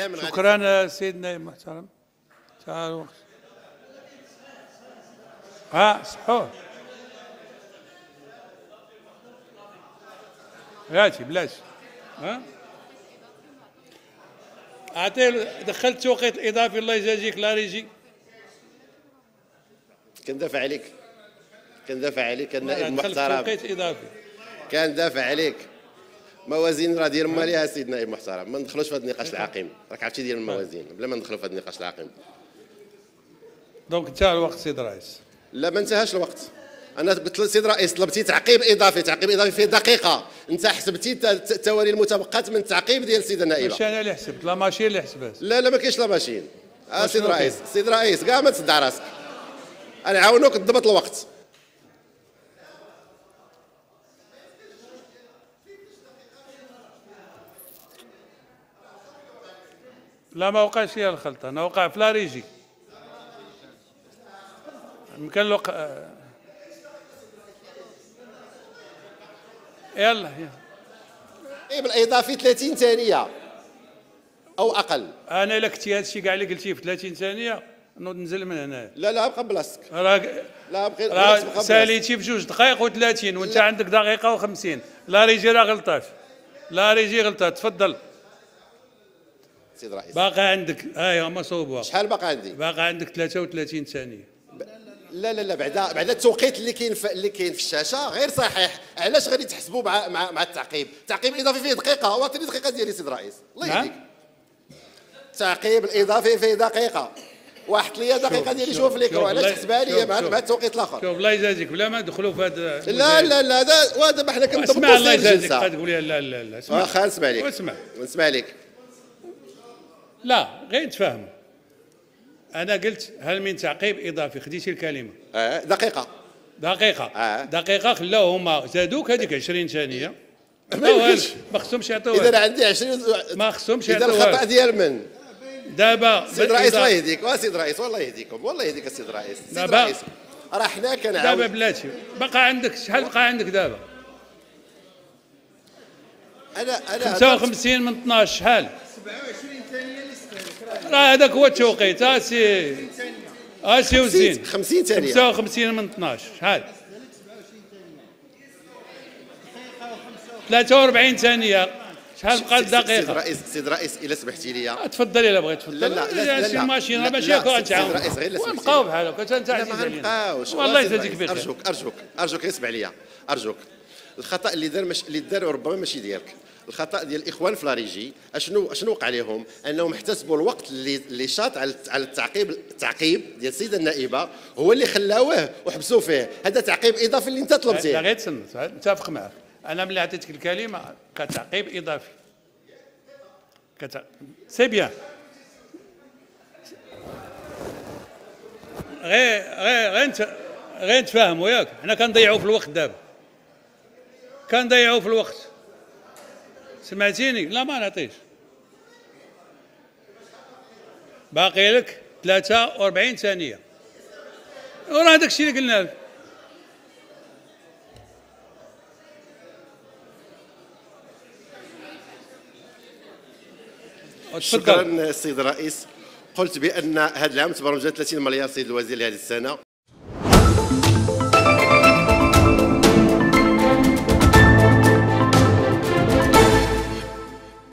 كامل. شكرا سيدنا المحترم. تعال الوقت. صحوه. هاتي بلاش. اعطيه دخلت توقيت الاضافي. الله يجازيك لا ريجي. كندافع عليك النائب المحترم. توقيت اضافي. كندافع عليك. موازين راه ديال مالها سيدنا النائب المحترم. ما ندخلوش في هذا النقاش العقيم. راك عرفتي ديال الموازين بلا ما ندخلوا في هذا النقاش العقيم. دونك انتهى الوقت سيد الرئيس. لا ما انتهاش الوقت. انا قلت للسيد الرئيس طلبتي تعقيب اضافي في دقيقه. انت حسبتي التوالي المتبقات من التعقيب ديال السيده النائبه. ماشي انا اللي حسبت، لا ماشين اللي حسبات. لا ما كاينش لا ماشين. سيد الرئيس كاع ما تصدع راسك. انا عاونوك تضبط الوقت. لا ما وقعش فيها الخلطه، انا وقع في لا ريجي. كان يلا بالاضافي 30 ثانيه او اقل. انا الا كنتي هذا الشيء كاع اللي قلتيه في 30 ثانيه نوض ننزل من هنا. لا بقى بلاصتك. لا بقى ساليتي في 2 دقائق و30 وانت عندك دقيقه و50. لا ريجي راه غلطات. تفضل سيد الرئيس. باقي عندك ما صوبوها. شحال باقي عندي؟ باقي عندك 33 ثانيه. لا بعدا التوقيت اللي كاين في الشاشه غير صحيح. علاش غادي تحسبوا مع التعقيب الاضافي فيه دقيقه. واعطيني دقيقه ديالي سيد الرئيس الله يهديك. التعقيب الاضافي فيه دقيقه. واحد لي دقيقه ديالي. شوف ليك علاش تحسبها لي مع التوقيت الاخر. شوف الله يجازيك بلا ما ندخلوا في هذا. لا دابا حنا كنضبطوا. اسمع الله يجازيك تقول لي لا اسمع. واخا نسمع لك ونسمع لك. لا غير نتفاهموا. انا قلت هل من تعقيب اضافي خديتي الكلمه. دقيقه. دقيقه خلاو هما زادوك هذيك 20 ثانيه. ما خصهمش يعطوها. اذا عندي 20 ما خصهمش يعطوها. اذا الخطا ديال من؟ دابا سيد الرئيس الله يهديك. سيد الرئيس والله يهديكم. والله يهديك السيد الرئيس. راه حنا كنعاود. دابا بلاتي بقى عندك شحال بقى عندك دابا؟ انا 55 من 12 شحال؟ 27 ثانيه اللي استهلك. راه هذاك هو التوقيت. سي وزين 50 ثانيه. 55 من 12 شحال؟ 43 ثانيه. شحال بقى الدقيقه؟ سيد الرئيس الا سمحتي لي. تفضل الا بغيت تفضل. لا شي ماشين راه ماشي هكا غنتعاون. سيد الرئيس غير ونبقاو بحال هكا انت ما غنبقاوش. والله يجازيك بخير. ارجوك اسمع لي. الخطا اللي دار ربما ماشي ديالك. الخطا ديال الاخوان في لاريجي شنو وقع لهم؟ انهم احتسبوا الوقت اللي شاط على التعقيب ديال السيده النائبه هو اللي خلاوه وحبسوا فيه. هذا تعقيب اضافي اللي انت طلبتيه. لا غير تسنى نتفق معك. انا ملي عطيتك الكلمه كتعقيب اضافي سي بيان. غير نتفاهموا ياك. حنا كنضيعوا في الوقت دابا. سمعتيني؟ لا ما نعطيش. باقي لك 43 ثانيه. وراه هذاك الشيء اللي قلنا لك. شكرا السيد الرئيس. قلت بان هذا العام تبرمجت 30 مليار سيد الوزير لهذه السنه.